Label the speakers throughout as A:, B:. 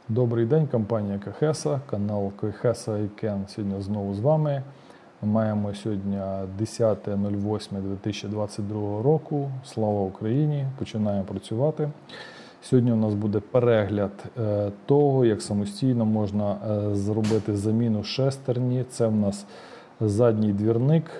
A: Добрий день, компанія Кахеса, канал Кахеса і Кен сьогодні знову з вами. Маємо сьогодні 10.08.2022 року. Слава Україні! Починаємо працювати. Сьогодні у нас буде перегляд того, як самостійно можна зробити заміну шестерні. Це в нас задній двірник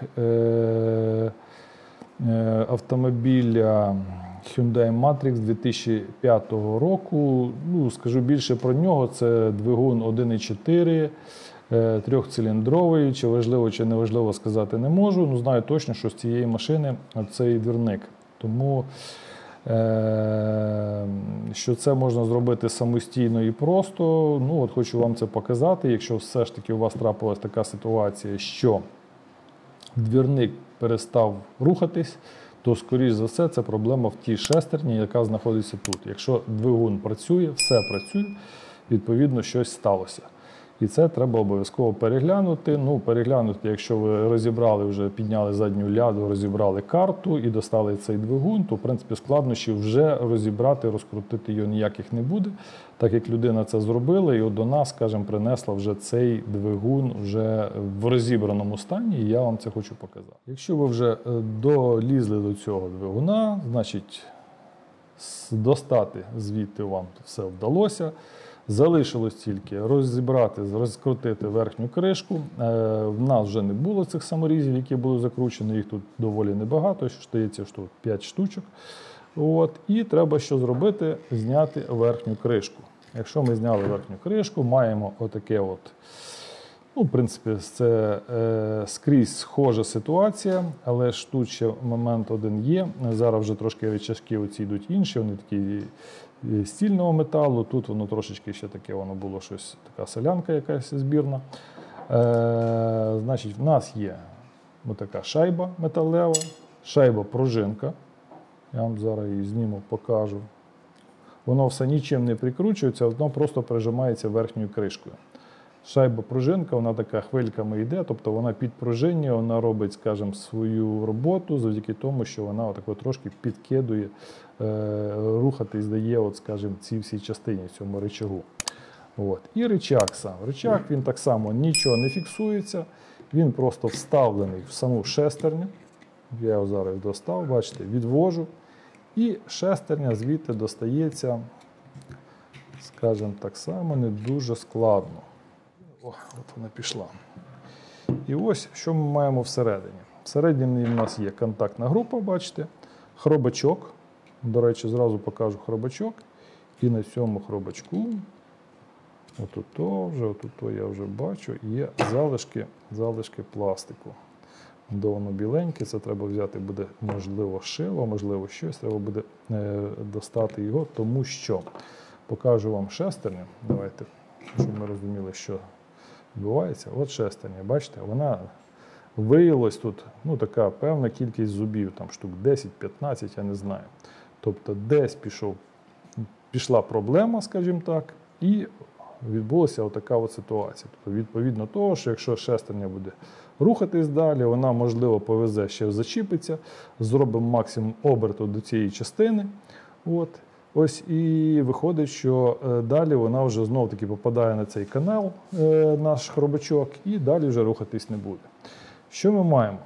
A: автомобіля Hyundai Matrix 2005 року. Скажу більше про нього. Це двигун 1.4, трьохциліндровий. Чи важливо, чи не важливо сказати не можу. Знаю точно, що з цієї машини цей двірник. Тому що це можна зробити самостійно і просто. Хочу вам це показати. Якщо все ж таки у вас трапилась така ситуація, що двірник перестав рухатись, то, скоріш за все, це проблема в тій шестерні, яка знаходиться тут. Якщо двигун працює, все працює, відповідно, щось сталося. І це треба обов'язково переглянути. Переглянути, якщо ви розібрали, вже підняли задню ляду, розібрали карту і достали цей двигун, то, в принципі, складнощів вже розібрати, розкрутити його ніяких не буде, так як людина це зробила і до нас, скажімо, принесла вже цей двигун вже в розібраному стані, і я вам це хочу показати. Якщо ви вже долізли до цього двигуна, значить, достати звідти вам все вдалося. Залишилось тільки розібрати, розкрутити верхню кришку. В нас вже не було цих саморізів, які були закручені, їх тут доволі небагато, що стається, що 5 штучок. І треба що зробити? Зняти верхню кришку. Якщо ми зняли верхню кришку, маємо отаке в принципі, це скрізь схожа ситуація, але ж тут ще момент один є. Зараз вже трошки рычажки оці йдуть інші, вони такі стільного металу, тут воно трошечки ще таке, воно було щось, така солянка якась збірна. Значить, в нас є така шайба металева, шайба-пружинка. Я вам зараз її зніму, покажу. Воно все нічим не прикручується, воно просто прижимається верхньою кришкою. Шайба-пружинка, вона така хвильками йде, тобто вона підпружинює, вона робить, скажімо, свою роботу завдяки тому, що вона трошки підкидує, рухатись дає, скажімо, цій всій частині, цьому рычагу. І рычаг сам. Рычаг, він так само нічого не фіксується, він просто вставлений в саму шестерню. Я його зараз достав, бачите, відвожу. І шестерня звідти достається, скажімо, так само не дуже складно. От вона пішла. І ось, що ми маємо всередині. Всередині в нас є контактна група, бачите, хробачок. До речі, зразу покажу хробачок. І на цьому хробачку, отут я вже бачу, є залишки пластику. Воно біленьке, це треба взяти буде, можливо, шило, можливо, щось. Треба буде достати його, тому що покажу вам шестерню. Давайте, щоб ми розуміли, що відбувається. От шестерня, бачите, вона виявилась тут, така певна кількість зубів, там штук 10-15, я не знаю. Тобто десь пішла проблема, скажімо так, і відбулася така ситуація. Тобто, відповідно того, що якщо шестерня буде рухатись далі, вона, можливо, повезе, ще зачіпиться, зробимо максимум оберту до цієї частини. І виходить, що далі вона вже знову-таки попадає на цей канал, наш хробачок, і далі вже рухатись не буде. Що ми маємо?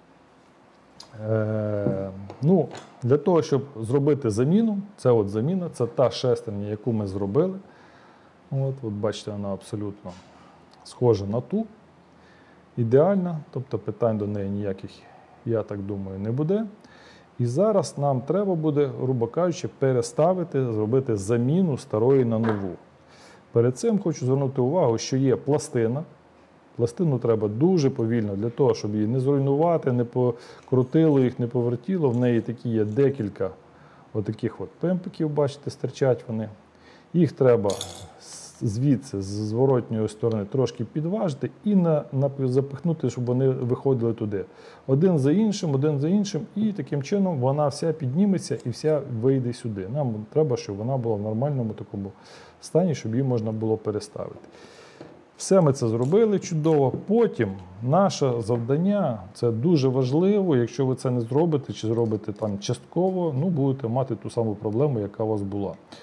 A: Для того, щоб зробити заміну, це заміна, це та шестерня, яку ми зробили. Бачите, вона абсолютно схожа на ту. Ідеальна, тобто питань до неї ніяких, я так думаю, не буде. І зараз нам треба буде, грубо кажучи, переставити, зробити заміну старої на нову. Перед цим хочу звернути увагу, що є пластина. Пластину треба дуже повільно, для того, щоб її не зруйнувати, не покрутило їх, не повертіло. В неї такі є декілька отаких пемпиків, бачите, стирчать вони. Їх треба звідси, з зворотньої сторони, трошки підважити і запихнути, щоб вони виходили туди. Один за іншим, і таким чином вона вся підніметься і вся вийде сюди. Нам треба, щоб вона була в нормальному такому стані, щоб її можна було переставити. Все ми це зробили чудово. Потім наше завдання, це дуже важливо, якщо ви це не зробите, чи зробите частково, будете мати ту саму проблему, яка у вас була.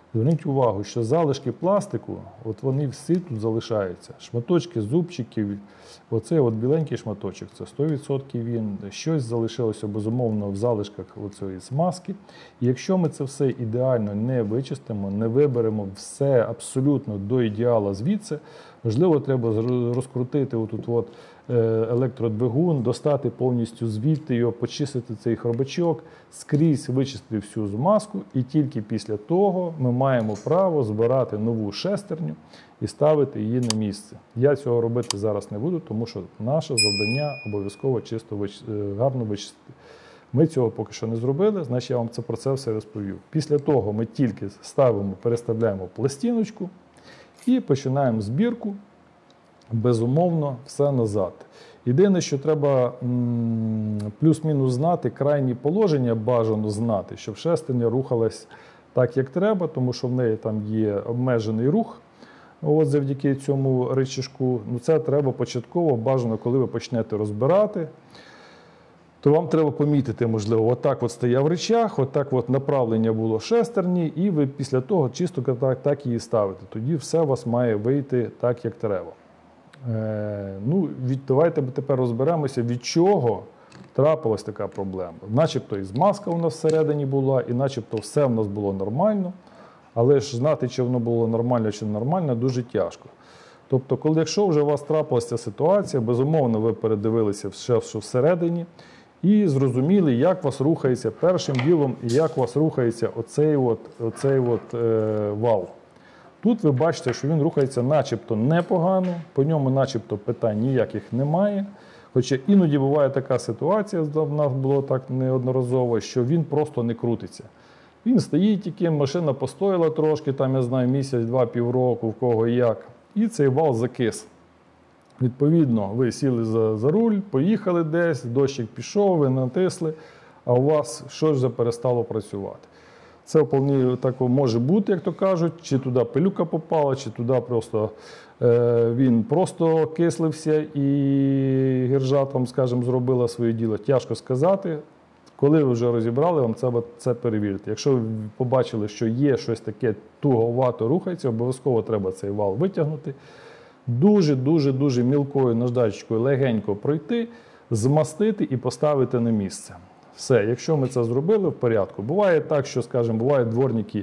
A: Зверніть увагу, що залишки пластику, от вони всі тут залишаються. Шматочки зубчиків, оцей от біленький шматочок, це 100% він. Щось залишилося, безумовно, в залишках оцієї смазки. І якщо ми це все ідеально не вичистимо, не виберемо все абсолютно до ідеала звідси, можливо, треба розкрутити отут от електродвигун, достати повністю звідти його, почистити цей хробачок, скрізь вичистити всю змазку, і тільки після того ми маємо право збирати нову шестерню і ставити її на місце. Я цього робити зараз не буду, тому що наше завдання обов'язково чисто гарно вичистити. Ми цього поки що не зробили, значить я вам про це все розповів. Після того ми тільки ставимо, переставляємо пластиночку і починаємо збірку. Безумовно, все назад. Єдине, що треба плюс-мінус знати, крайні положення бажано знати, щоб шестерня рухалась так, як треба, тому що в неї там є обмежений рух. От завдяки цьому рычажку. Ну, це треба початково, бажано, коли ви почнете розбирати, то вам треба помітити, можливо, отак от стояв рычаг, отак от направлення було шестерні, і ви після того чисто так її ставите. Тоді все у вас має вийти так, як треба. Давайте тепер розберемося, від чого трапилась така проблема. Начебто і змазка у нас всередині була, і начебто все в нас було нормально, але ж знати, чи воно було нормально, чи не нормально, дуже тяжко. Тобто, якщо вже у вас трапилася ця ситуація, безумовно, ви передивилися все, що всередині, і зрозуміли, як у вас рухається першим ділом, і як у вас рухається оцей вал. Тут ви бачите, що він рухається начебто непогано, по ньому начебто питань ніяких немає. Хоча іноді буває така ситуація, в нас було так неодноразово, що він просто не крутиться. Він стоїть тільки, машина постояла трошки, там, я знаю, місяць, два, півроку, в кого і як, і цей вал закис. Відповідно, ви сіли за руль, поїхали десь, дощик пішов, ви натисли, а у вас щось вже перестало працювати. Це вполне так може бути, як то кажуть, чи туди пилюка попала, чи туди просто він просто кислився і гіржа там, скажімо, зробила своє діло. Тяжко сказати. Коли ви вже розібрали, вам це перевірити. Якщо ви побачили, що є щось таке туговато рухається, обов'язково треба цей вал витягнути. Дуже мілкою наждачкою легенько пройти, змастити і поставити на місце. Все, якщо ми це зробили, в порядку. Буває так, що, скажімо, бувають дворники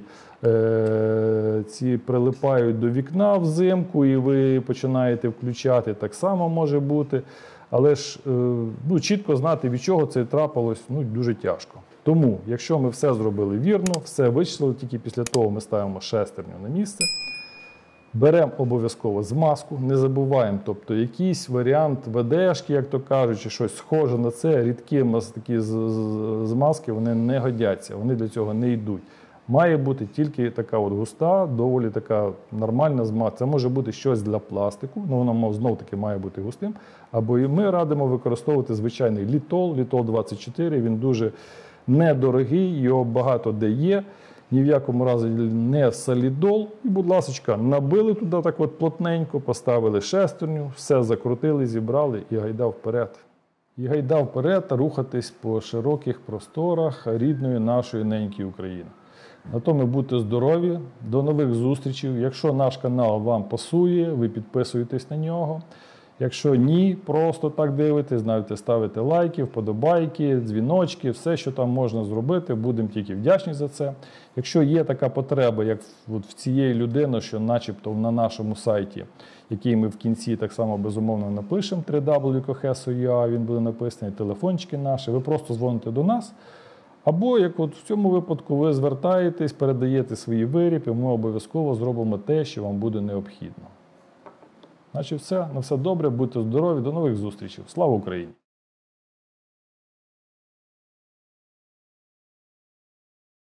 A: ці прилипають до вікна взимку і ви починаєте включати, так само може бути. Але ж чітко знати, від чого це трапилось, дуже тяжко. Тому, якщо ми все зробили вірно, все вичислили, тільки після того ми ставимо шестерню на місце. Беремо обов'язково змазку, не забуваємо, тобто якийсь варіант ВДшки, як то кажуть, чи щось схоже на це, рідкі такі змазки, вони не годяться, вони для цього не йдуть. Має бути тільки така от густа, доволі така нормальна змазка. Це може бути щось для пластику, воно знов-таки має бути густим. Або і ми радимо використовувати звичайний літол, літол 24, він дуже недорогий, його багато де є. Ні в якому разі не солідол. І, будь ласка, набили туди так от плотненько, поставили шестерню, все закрутили, зібрали і гайда вперед. І гайда вперед рухатись по широких просторах рідної нашої неньки України. На тому будьте здорові, до нових зустрічей. Якщо наш канал вам пасує, ви підписуєтесь на нього. Якщо ні, просто так дивитесь, знаєте, ставите лайки, вподобайки, дзвіночки, все, що там можна зробити, будемо тільки вдячні за це. Якщо є така потреба, як в цієї людини, що начебто на нашому сайті, який ми в кінці так само безумовно напишемо, www.coheso.ua, він буде написаний, телефончики наші, ви просто дзвоните до нас. Або, як от в цьому випадку, ви звертаєтесь, передаєте свої виріб, і ми обов'язково зробимо те, що вам буде необхідно. Значить, все. На все добре, будьте здорові, до нових зустрічей. Слава Україні!